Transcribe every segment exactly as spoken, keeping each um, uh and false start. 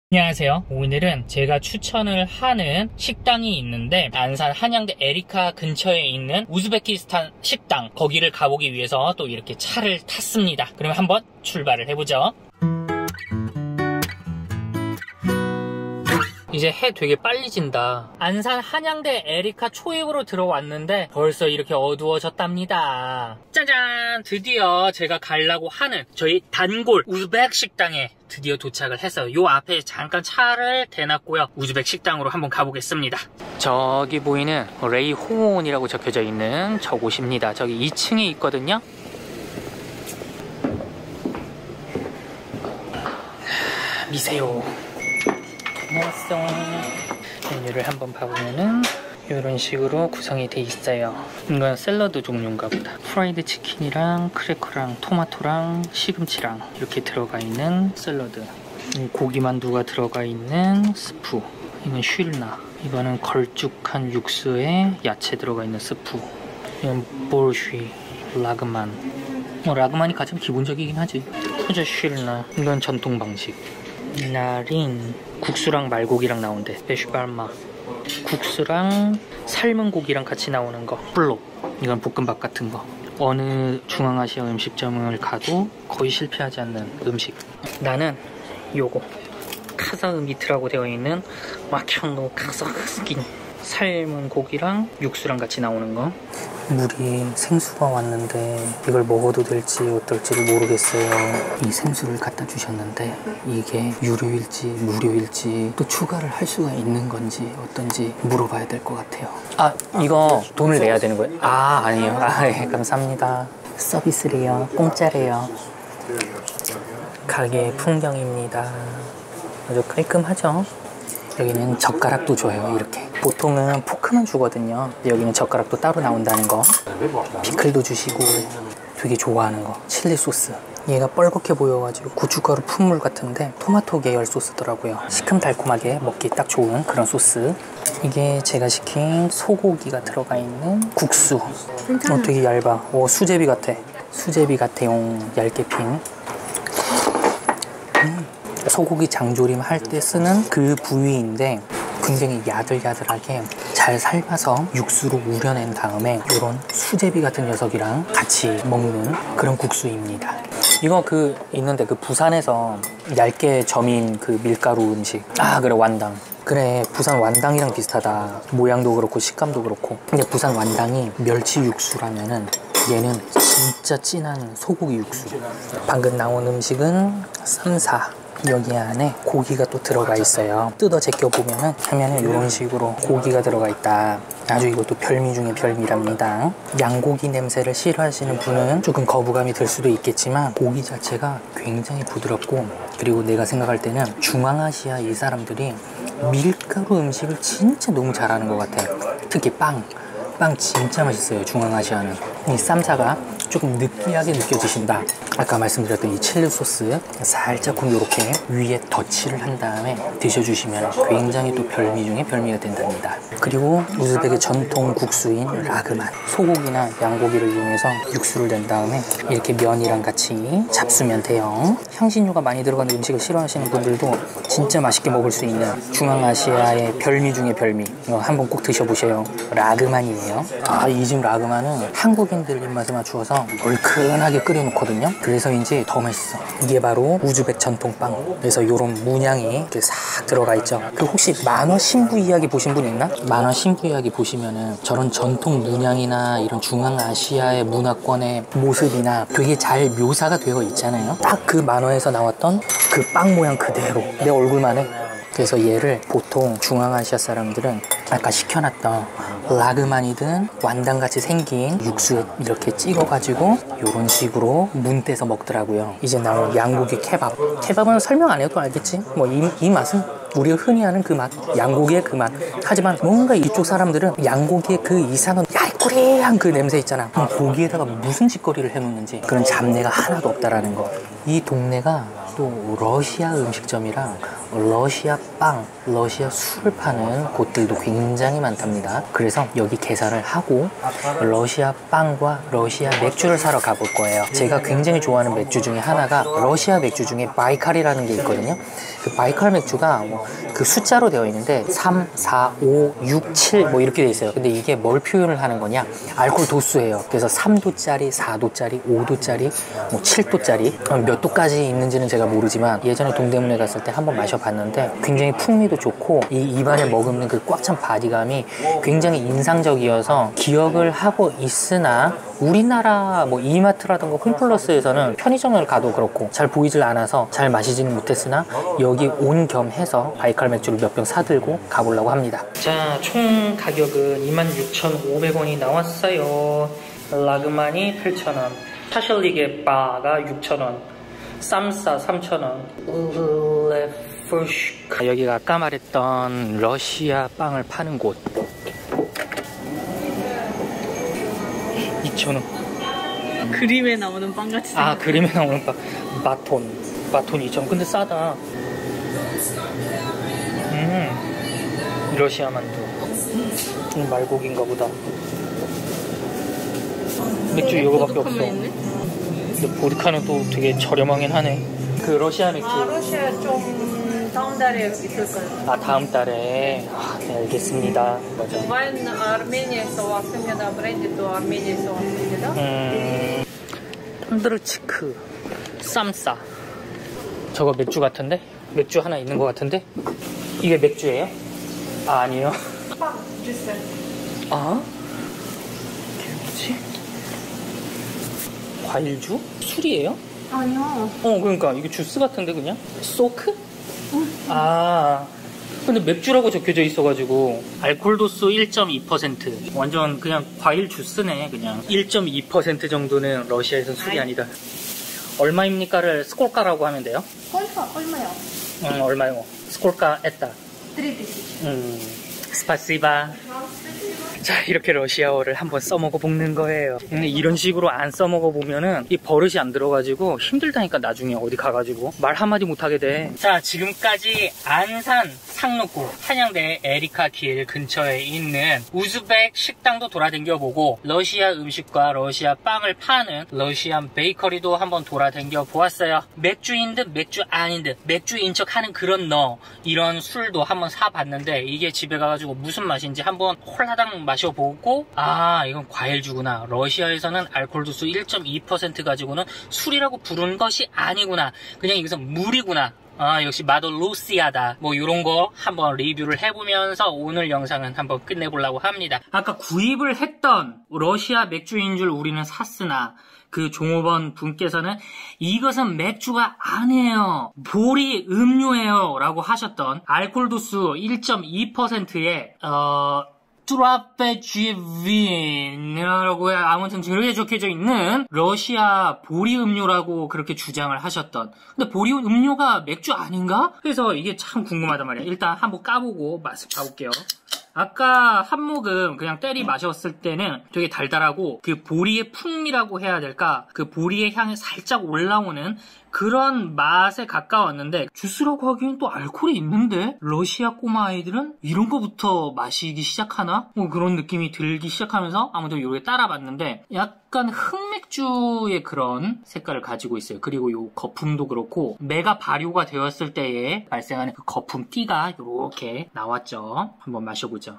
안녕하세요. 오늘은 제가 추천을 하는 식당이 있는데 안산 한양대 에리카 근처에 있는 우즈베키스탄 식당, 거기를 가보기 위해서 또 이렇게 차를 탔습니다. 그러면 한번 출발을 해보죠. 이제 해 되게 빨리 진다. 안산 한양대 에리카 초입으로 들어왔는데 벌써 이렇게 어두워졌답니다. 짜잔! 드디어 제가 가려고 하는 저희 단골 우즈벡 식당에 드디어 도착을 해서 요 앞에 잠깐 차를 대놨고요. 우즈벡 식당으로 한번 가보겠습니다. 저기 보이는 레이혼이라고 적혀져 있는 저곳입니다. 저기 이 층에 있거든요. 미세요. 안녕하세요. 메뉴를 한번 봐보면은 이런 식으로 구성이 돼 있어요. 이건 샐러드 종류인가 보다. 프라이드 치킨이랑 크래커랑 토마토랑 시금치랑 이렇게 들어가 있는 샐러드. 고기만두가 들어가 있는 스프. 이건 쉴나. 이거는 걸쭉한 육수에 야채 들어가 있는 스프. 이건 보르쉬, 라그만. 뭐 라그만이 가장 기본적이긴 하지. 그저 쉴나. 이건 전통 방식. 나린. 국수랑 말고기랑 나온대. 베슈발마. 국수랑 삶은 고기랑 같이 나오는 거. 플로. 이건 볶음밥 같은 거. 어느 중앙아시아 음식점을 가도 거의 실패하지 않는 음식. 나는 요거 카자흐미트라고 되어 있는 마캬노 카자흐스킨. 삶은 고기랑 육수랑 같이 나오는 거. 물이 생수가 왔는데 이걸 먹어도 될지 어떨지를 모르겠어요. 이 생수를 갖다 주셨는데 이게 유료일지 무료일지 또 추가를 할 수가 있는 건지 어떤지 물어봐야 될 것 같아요. 아, 이거 돈을 내야 되는 거예요? 아, 아니에요. 아, 예, 감사합니다. 서비스래요. 공짜래요. 가게 풍경입니다. 아주 깔끔하죠? 여기는 젓가락도 줘요. 이렇게 보통은 포크만 주거든요. 여기는 젓가락도 따로 나온다는 거. 피클도 주시고 되게 좋아하는 거 칠리 소스. 얘가 뻘겋게 보여가지고 고춧가루 푼물 같은데 토마토 계열 소스더라고요. 시큼달콤하게 먹기 딱 좋은 그런 소스. 이게 제가 시킨 소고기가 들어가 있는 국수. 어, 되게 얇아. 오, 수제비 같아. 수제비 같아요. 얇게 핀. 음. 소고기 장조림 할 때 쓰는 그 부위인데 굉장히 야들야들하게 잘 삶아서 육수로 우려낸 다음에 이런 수제비 같은 녀석이랑 같이 먹는 그런 국수입니다. 이거 그 있는데 그 부산에서 얇게 점인 그 밀가루 음식. 아, 그래, 완당. 그래, 부산 완당이랑 비슷하다. 모양도 그렇고 식감도 그렇고. 근데 부산 완당이 멸치 육수라면은 얘는 진짜 진한 소고기 육수. 방금 나온 음식은 쌈사. 여기 안에 고기가 또 들어가 있어요. 뜯어 제껴보면은 화면에 이런 식으로 고기가 들어가 있다. 아주 이것도 별미 중에 별미랍니다. 양고기 냄새를 싫어하시는 분은 조금 거부감이 들 수도 있겠지만 고기 자체가 굉장히 부드럽고, 그리고 내가 생각할 때는 중앙아시아 이 사람들이 밀가루 음식을 진짜 너무 잘하는 것 같아. 특히 빵. 빵 진짜 맛있어요. 중앙아시아는. 이 쌈사가 조금 느끼하게 느껴지신다. 아까 말씀드렸던 이 칠리 소스 살짝쿵 이렇게 위에 덧칠을 한 다음에 드셔주시면 굉장히 또 별미 중에 별미가 된답니다. 그리고 우즈벡의 전통 국수인 라그만. 소고기나 양고기를 이용해서 육수를 낸 다음에 이렇게 면이랑 같이 잡수면 돼요. 향신료가 많이 들어간 음식을 싫어하시는 분들도 진짜 맛있게 먹을 수 있는 중앙아시아의 별미 중에 별미. 이거 한번 꼭 드셔보세요. 라그만이에요. 아, 이 집 라그만은 한국인들 입맛에 맞추어서 얼큰하게 끓여놓거든요. 그래서인지 더 맛있어. 이게 바로 우즈벡 전통빵. 그래서 이런 문양이 이렇게 싹 들어가 있죠. 그 혹시 만화 신부 이야기 보신 분 있나? 만화 신부 이야기 보시면은 저런 전통 문양이나 이런 중앙아시아의 문화권의 모습이나 되게 잘 묘사가 되어 있잖아요. 딱 그 만화에서 나왔던 그 빵 모양 그대로 내 얼굴만 해. 그래서 얘를 보통 중앙아시아 사람들은 아까 시켜놨던 라그만이든 완당같이 생긴 육수에 이렇게 찍어가지고 이런 식으로 문 떼서 먹더라고요. 이제 나온 양고기 케밥. 케밥은 설명 안 해도 알겠지? 뭐 이 이 맛은 우리가 흔히 아는 그 맛, 양고기의 그 맛. 하지만 뭔가 이쪽 사람들은 양고기의 그 이상한 얄꼬리한 그 냄새 있잖아. 고기에다가 무슨 짓거리를 해놓는지 그런 잡내가 하나도 없다라는 거. 이 동네가 또 러시아 음식점이랑 러시아 빵, 러시아 술을 파는 곳들도 굉장히 많답니다. 그래서 여기 계산을 하고 러시아 빵과 러시아 맥주를 사러 가볼 거예요. 제가 굉장히 좋아하는 맥주 중에 하나가 러시아 맥주 중에 바이칼이라는 게 있거든요. 그 바이칼 맥주가 뭐 그 숫자로 되어 있는데 삼, 사, 오, 육, 칠 뭐 이렇게 되어 있어요. 근데 이게 뭘 표현을 하는 거냐? 알코올 도수예요. 그래서 삼 도짜리, 사 도짜리, 오 도짜리, 뭐 칠 도짜리 몇 도까지 있는지는 제가 모르지만 예전에 동대문에 갔을 때 한번 마셔봤는데 굉장히 풍미도 좋고 이 입안에 머금는 그 꽉 찬 바디감이 굉장히 인상적이어서 기억을 하고 있으나 우리나라 뭐 이마트라든가 홈플러스에서는 편의점을 가도 그렇고 잘 보이질 않아서 잘 마시지는 못했으나 여기 온 겸 해서 바이칼 맥주를 몇 병 사들고 가보려고 합니다. 자, 총 가격은 이만 육천오백 원이 나왔어요. 라그마니 팔천 원, 샤셜리게 바가 육천 원, 쌈싸 삼천 원, 레프슈크. 여기가 아까 말했던 러시아 빵을 파는 곳. 이천 원. 그림에 나오는 빵같이 아, 그림에 나오는 빵. 바톤. 바톤 이천 원. 근데 싸다. 음. 러시아 만두. 음, 말고기인가 보다. 맥주 이거밖에 없어. 근데 보드카는 또 되게 저렴하긴 하네. 그 러시아 맥주. 아, 러시아 좀 다음 달에 있을 거예요. 아, 다음 달에. 아, 네, 알겠습니다. 맞아. 와인 아르메니아에서 왔습니다. 브랜드도 아르메니아에서 왔습니다. 음. 톤드르치크. 쌈싸. 저거 맥주 같은데? 맥주 하나 있는 것 같은데? 이게 맥주예요? 아, 아니에요. 빵, 주스. 아? 이게 뭐지? 과일주? 술이에요? 아니요. 어, 그러니까 이게 주스 같은데 그냥? 소크? 아, 근데 맥주라고 적혀져 있어가지고 알코올 도수 일 점 이 퍼센트. 완전 그냥 과일 주스네. 그냥 일 점 이 퍼센트 정도는 러시아에선 술이 아니다. 얼마입니까를 스콜카라고 하면 돼요? 얼마, 얼마요? 음, 얼마요? 스콜카 에따. 드리티시. 음, 스파시바. 자, 이렇게 러시아어를 한번 써먹어 보는 거예요. 근데 이런 식으로 안 써먹어 보면은 이 버릇이 안 들어가지고 힘들다니까. 나중에 어디 가가지고 말 한마디 못하게 돼. 자, 지금까지 안산 상록구 한양대 에리카 길 근처에 있는 우즈벡 식당도 돌아다녀보고 러시아 음식과 러시아 빵을 파는 러시안 베이커리도 한번 돌아다녀 보았어요. 맥주인 듯 맥주 아닌 듯 맥주인 척 하는 그런 너 이런 술도 한번 사봤는데 이게 집에 가가지고 무슨 맛인지 한번 홀라당 마셔보고 아, 이건 과일주구나. 러시아에서는 알코올 도수 일 점 이 퍼센트 가지고는 술이라고 부르는 것이 아니구나. 그냥 이것은 물이구나. 아, 역시 마도 루시아다. 뭐 이런 거 한번 리뷰를 해보면서 오늘 영상은 한번 끝내보려고 합니다. 아까 구입을 했던 러시아 맥주인 줄 우리는 샀으나 그 종업원 분께서는 이것은 맥주가 아니에요. 보리 음료예요. 라고 하셨던 알코올 도수 일 점 이 퍼센트의 어... 트라페쥐빈이라고 아무튼 저렇게 적혀져 있는 러시아 보리 음료라고 그렇게 주장을 하셨던. 근데 보리 음료가 맥주 아닌가? 그래서 이게 참 궁금하단 말이야. 일단 한번 까보고 맛을 봐볼게요. 아까 한 모금 그냥 때리 마셨을 때는 되게 달달하고 그 보리의 풍미라고 해야 될까? 그 보리의 향이 살짝 올라오는 그런 맛에 가까웠는데 주스라고 하기엔 또 알코올이 있는데 러시아 꼬마 아이들은 이런 거부터 마시기 시작하나? 뭐 그런 느낌이 들기 시작하면서 아무튼 이렇게 따라봤는데 약간 흑맥주의 그런 색깔을 가지고 있어요. 그리고 요 거품도 그렇고 매가 발효가 되었을 때에 발생하는 그 거품 띠가 이렇게 나왔죠. 한번 마셔보죠.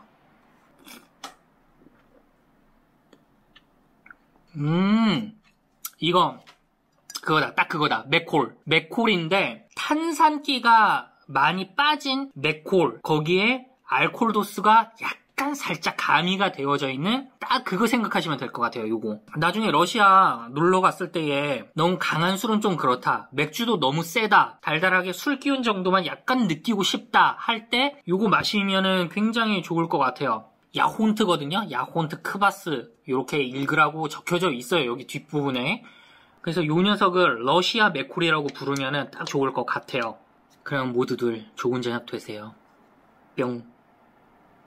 음, 이거 그거다, 딱 그거다. 맥콜. 맥콜인데 탄산기가 많이 빠진 맥콜. 거기에 알코올 도수가 약간 살짝 가미가 되어져 있는 딱 그거 생각하시면 될 것 같아요. 요거. 나중에 러시아 놀러 갔을 때에 너무 강한 술은 좀 그렇다. 맥주도 너무 세다. 달달하게 술 기운 정도만 약간 느끼고 싶다 할 때 요거 마시면은 굉장히 좋을 것 같아요. 야혼트거든요. 야혼트 크바스 이렇게 읽으라고 적혀져 있어요. 여기 뒷부분에. 그래서 요 녀석을 러시아 맥콜이라고 부르면 딱 좋을 것 같아요. 그럼 모두들 좋은 저녁 되세요. 뿅.